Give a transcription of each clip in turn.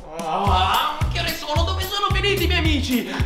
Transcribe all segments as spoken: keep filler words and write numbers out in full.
Ah, che ore sono? Dove sono finiti i miei amici? È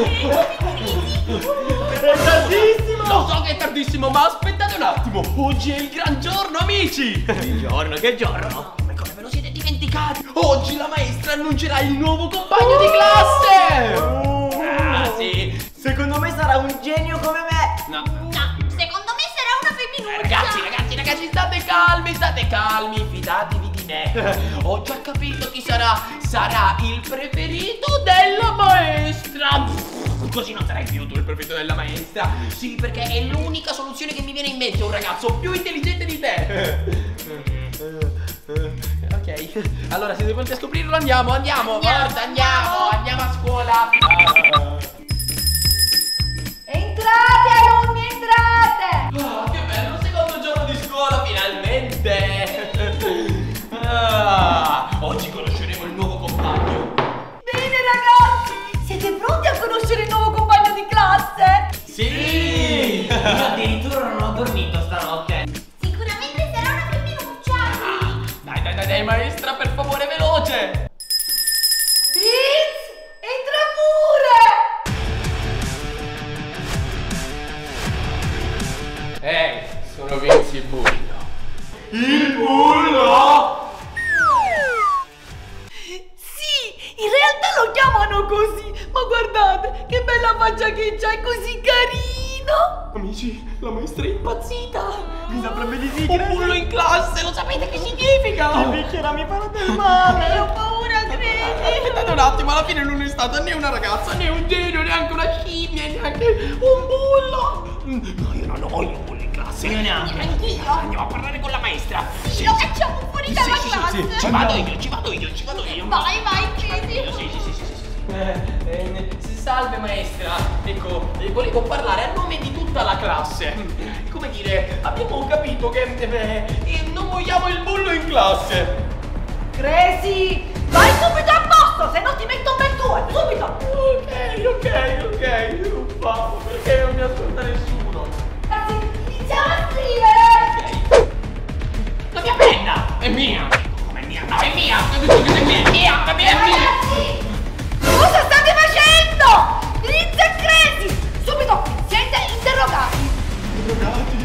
tardissimo! Lo so che è tardissimo, ma aspettate un attimo. Oggi è il gran giorno, amici. Che giorno, che giorno? Ma come ve lo siete dimenticati? Oggi la maestra annuncerà il nuovo compagno di classe. Ah, sì. Secondo me sarà un genio come me. No. No, secondo me sarà una femminuccia. Eh, ragazzi, ragazzi, ragazzi, state calmi, state calmi, fidatevi di me. Ho già capito chi sarà. Sarà il preferito della maestra. Così non sarai più tu il preferito della maestra. Sì, perché è l'unica soluzione che mi viene in mente. Un ragazzo più intelligente di te. Ok, allora siete pronti a scoprirlo? Andiamo, andiamo, Andiamo, forza, andiamo, andiamo a scuola. Entrate, alunni, entrate. Ah, che bello, secondo giorno di scuola, finalmente! Ah, oggi conosceremo il nuovo compagno. Bene, ragazzi, siete pronti a conoscere il nuovo compagno di classe? Sì! Io addirittura non ho dormito stanotte. Sicuramente sarà una femminuccia. Dai, dai, dai, dai, maestra, per favore, veloce! Vince, entra pure. Ehi, sono Vince il bullo. Il bullo? Sì, in realtà lo chiamano così, ma guardate che bella faccia che c'ha, è così carino. Amici, la maestra è impazzita. Mi saprebbe di sì. Un bullo in classe, lo sapete che significa? Mi picchierà, mi farà del male. Ho paura, credi. Aspettate un attimo, alla fine non è stata né una ragazza, né un genio, neanche una scimmia, neanche un bullo. No, io non ho voglio un bullo in classe. Io neanche. Anch'io. Andiamo a parlare con la maestra. Sì, lo cacciamo fuori dalla sì, sì, classe. sì, ci vado io, ci vado io, ci vado io. Vai, vai, credi. Sì, sì, sì, sì, sì. Eh, eh, salve maestra, ecco, eh, volevo parlare a nome di tutta la classe. Come dire, abbiamo capito che eh, eh, non vogliamo il bullo in classe. Crazy, vai subito a posto, se no ti metto un bel due, subito. Ok, ok, ok, non fa, perché non mi ascolta nessuno. Ragazzi, iniziamo a scrivere. La mia penna è mia. Come è mia? No, è mia. Ho detto che è mia, è mia, è mia, è mia. Ragazzi, cosa state facendo? Vince e Crazy, subito siete interrogati. Interrogati?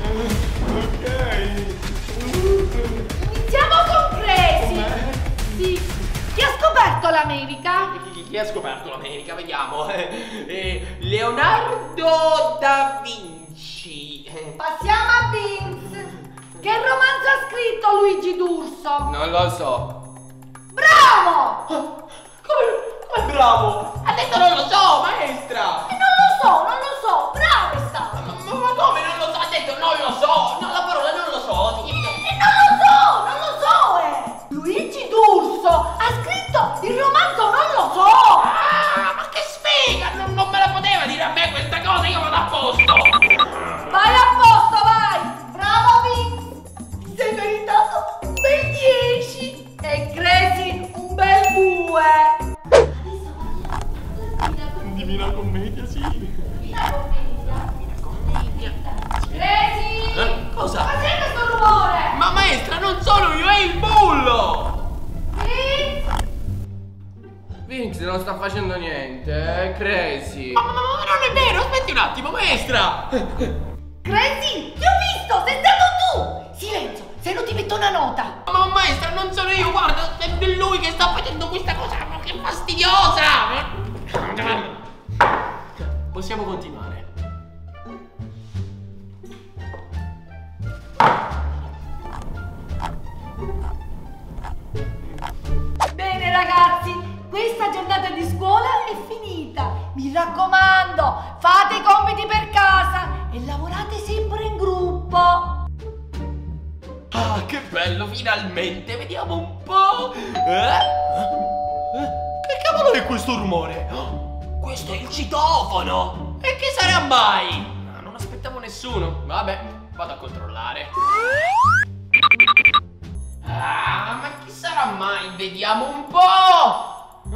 Eh, ok. Iniziamo con Crazy. Sì, chi ha scoperto l'America? Chi, chi ha scoperto l'America? Vediamo. Eh, eh, Leonardo da Vinci. Eh, Passiamo a Vince. Che romanzo ha scritto Luigi D'Urso? Non lo so. Bravo! Come, come bravo? Ha detto non lo so, maestra. E non lo so, non lo so, bravo è stato. Ma, ma, ma come non lo so? Ha detto non lo so. No, la parola non lo so significa... E non lo so, non lo so, eh! Luigi D'Urso ha scritto il romanzo Non lo so! Ah, ma che sfiga! Non, non me la poteva dire a me questa cosa, io vado a posto! Vai a posto, vai! Bravo Vince! Ti sei meritato un bel dieci! E Crazy un bel due! Divina commedia, sì. Divina commedia? Divina commedia. Crazy! Eh, cosa? Cos'è questo rumore? Ma maestra, non sono io, è il bullo! Vince! Vince non sta facendo niente, è Crazy. Ma, ma, ma non è vero, aspetti un attimo, maestra! Crazy! Ti ho visto, sei stato tu! Silenzio, se no ti metto una nota! Ma maestra, non sono io, guarda, è lui che sta facendo questa cosa, ma che fastidiosa! Possiamo continuare. Bene ragazzi, questa giornata di scuola è finita. Mi raccomando, fate i compiti per casa e lavorate sempre in gruppo. Ah, che bello, finalmente, vediamo un po'. Eh? Eh? Che cavolo è questo rumore? Oh, questo è il citofono. E che sarà mai? Ah, non aspettavo nessuno. Vabbè, vado a controllare. Ah, ma chi sarà mai? Vediamo un po'.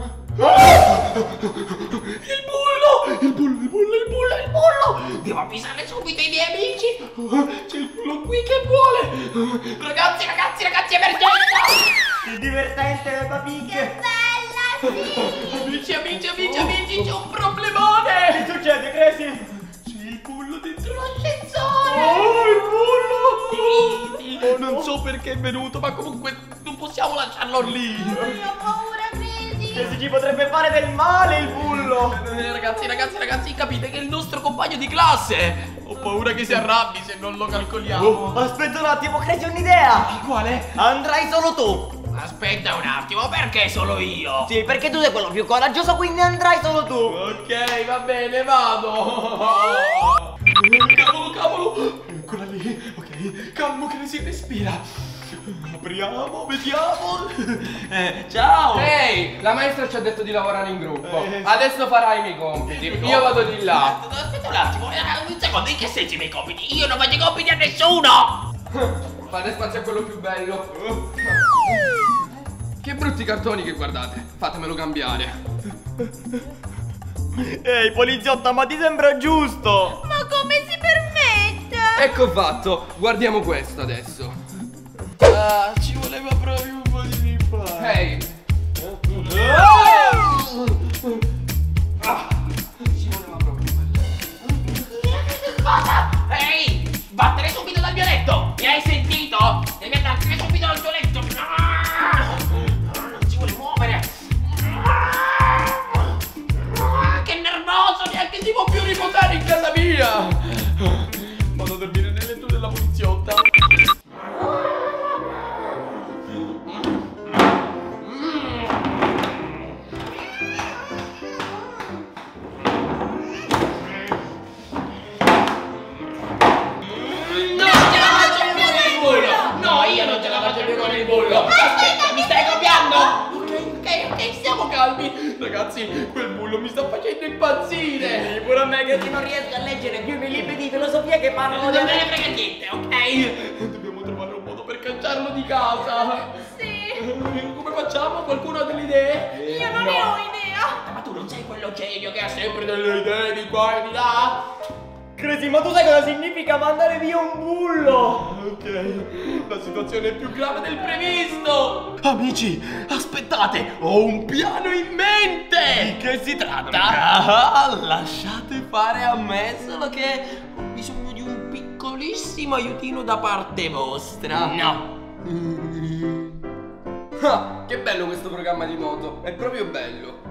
Il bullo! Il bullo, il bullo, il bullo, il bullo! Devo avvisare subito i miei amici! C'è il bullo qui che vuole! Ragazzi, ragazzi, ragazzi, emergenza! Che divertente le papicche. Bello! Amici, amici, amici, amici, c'è un problemone! Che succede, Crazy? C'è il bullo dentro l'ascensore! Oh, il bullo! Sì, sì, non so perché è venuto, ma comunque non possiamo lasciarlo lì! Io ho paura, Crazy. Che ci potrebbe fare del male il bullo! Eh, Ragazzi, ragazzi, ragazzi, capite che è il nostro compagno di classe! Ho paura che si arrabbi se non lo calcoliamo! Oh, aspetta un attimo, Crazy, ho un'idea! Quale? Andrai solo tu! Aspetta un attimo, perché solo io? Sì, perché tu sei quello più coraggioso, quindi andrai solo tu! Ok, va bene, vado! Cavolo, cavolo! Eccola lì, ok, calmo che si respira! Apriamo, vediamo! Eh, ciao! Ehi, la maestra ci ha detto di lavorare in gruppo. Eh, sì. Adesso farai i miei compiti. Io vado di là. Aspetta un attimo, eh, un secondo, in che senso i miei compiti? Io non faccio i compiti a nessuno! Fate spazio a quello più bello. Che brutti cartoni che guardate. Fatemelo cambiare. Ehi, poliziotta, ma ti sembra giusto? Ma come si permette? Ecco fatto. Guardiamo questo adesso. Ah, ci voleva proprio un po' di riparo. Ehi, Cosa? Ehi! Vattene subito dal mio letto! Mi hai sentito? Devi andartene subito dal tuo letto! Ah! Non si vuole muovere! Ah, che nervoso! Neanche si può più riposare in casa mia! Vado a dormire nel letto della poliziotta! Aspetta, mi stai copiando? Ok, ok, ok, stiamo calmi. Ragazzi, quel bullo mi sta facendo impazzire. Sì, pure a me che non riesco a leggere più i libri di filosofia che parlano Non del... me ne frega niente, ok? Dobbiamo trovare un modo per cacciarlo di casa. Sì, Come facciamo? Qualcuno ha delle idee? io non ne ho idea. Ma tu non sei quello genio che ha sempre delle idee di qua e di là? Crazy, ma tu sai cosa significa mandare via un bullo? Ok, la situazione è più grave del previsto. Amici, aspettate, ho un piano in mente. Di che si tratta? Ah, lasciate fare a me, solo che ho bisogno di un piccolissimo aiutino da parte vostra. No. ah, che bello questo programma di moto. È proprio bello.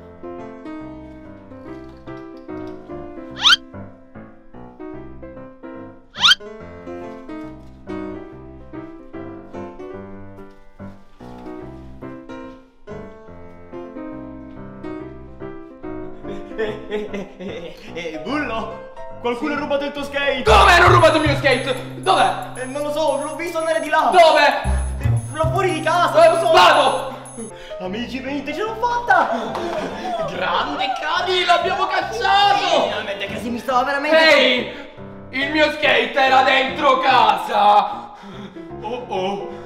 Eh, eh, eh, eh, bullo? Qualcuno ha rubato il tuo skate? Come hanno rubato il mio skate? Dov'è? Eh, non lo so, l'ho visto andare di là. Dove? Eh, Là fuori di casa, non lo so. Vado! Amici, venite, ce l'ho fatta. Grande Cani, l'abbiamo cacciato. Finalmente, Crazy, mi stava veramente... Ehi! Il mio skate era dentro casa! Oh oh.